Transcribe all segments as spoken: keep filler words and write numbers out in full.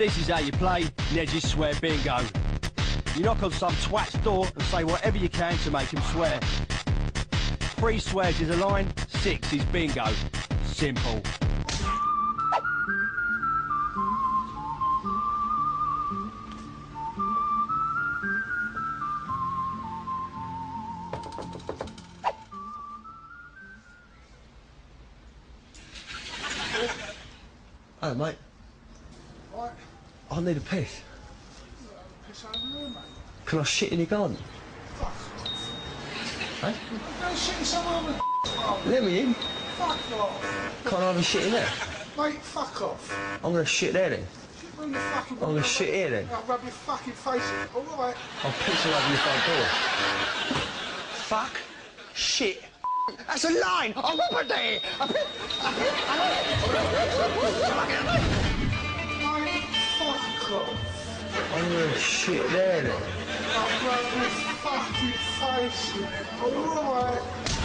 This is how you play Nedge's Swear Bingo. You knock on some twat's door and say whatever you can to make him swear. Three swears is a line, six is bingo. Simple. Hello, mate. Right. I need a piss. Piss over here, mate. Can I shit in your garden? Fuck. Hey? Go shit in somewhere on the oh, Let me in. fuck off. Can't I have a shit in there? Mate, fuck off. I'm gonna shit there then. Shit bring your fucking... I'm gonna shit here then. I'll rub your fucking face in. All right. I'll piss all over your front door. Fuck. Shit. That's a line! I'm up there! Mate, fuck off. I'm gonna shit there then. I'll rub your fucking face in. All right.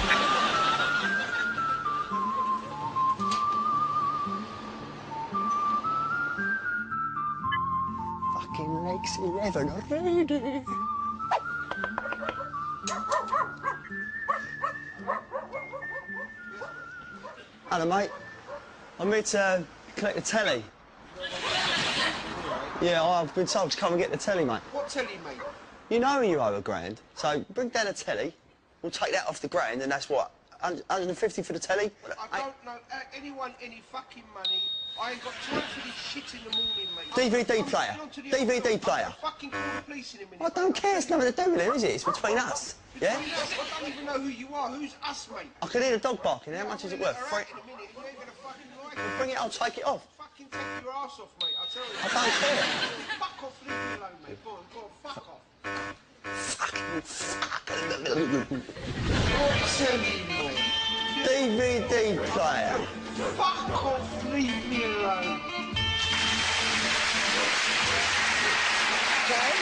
Fucking legs eleven already. Hello, mate. I'm here to uh, collect the telly. Yeah, I've been told to come and get the telly, mate. What telly, mate? You know you owe a grand, so bring down a telly. We'll take that off the grand, and that's what, one hundred fifty for the telly? I don't know uh, anyone any fucking money. I ain't got time for this shit in the morning, mate. D V D I'm player. going to the D V D hospital. player. I'll fucking call the police in a minute. I don't mate. care, it's nothing to do with it, is it? It's between us, yeah? Between us, I don't even know who you are. Who's us, mate? I can hear the dog barking. How much is it worth? All Three... right, in a minute. You ain't gonna fucking like it. Bring it, I'll take it off. Fucking take your ass off, mate. I tell you. I don't care. Fuck off, leave me alone, mate. Go on, go on, fuck off. Fucking fuck. What telly, mate? D V D player. Fuck off, leave me alone. Okay.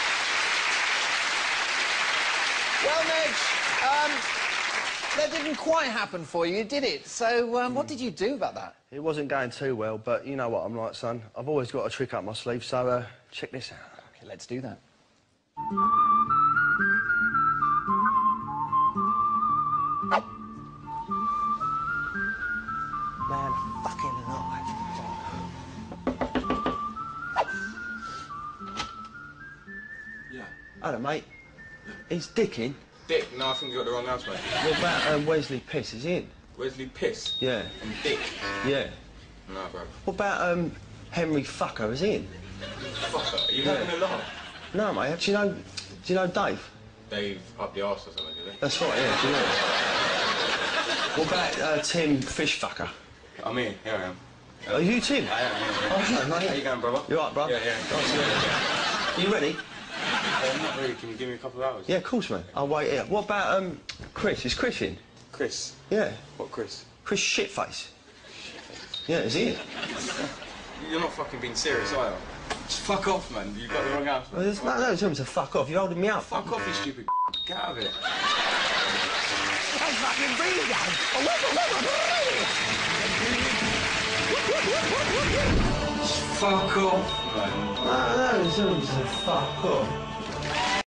Well, Nedge, um, that didn't quite happen for you, did it? So, um, what did you do about that? It wasn't going too well, but you know what I'm like, son. I've always got a trick up my sleeve, so uh, check this out. Okay, let's do that. Man, fucking alive. Yeah. Hello, mate. Is Dick in? Dick? No, I think you got the wrong house, mate. What about um, Wesley Piss? Is he in? Wesley Piss? Yeah. And Dick? Yeah. No, bro. What about um, Henry Fucker? Is he in? Fucker, are you Yeah. having a laugh? No, mate. Do you know? Do you know Dave? Dave up the arse or something, is he? That's right. Yeah. Do you know? What about uh, Tim Fishfucker? I'm in, here I am. Are you Tim? I am, yeah, yeah. Oh, hello, How you mate. going, brother? You alright, bro? Yeah, yeah. Nice to meet you. You ready? Uh, not really, can you give me a couple of hours? Yeah, of course, mate. I'll wait here. What about um, Chris? Is Chris in? Chris? Yeah. What Chris? Chris Shitface. Yeah, is he in? You're not fucking being serious, are you? Just fuck off, man. You've got the wrong house. Well, there's no, no terms to fuck off. You're holding me up. Fuck off, you stupid Get out of here. I'm fucking breathing. Fuck off, man. No, no, there's terms to fuck off.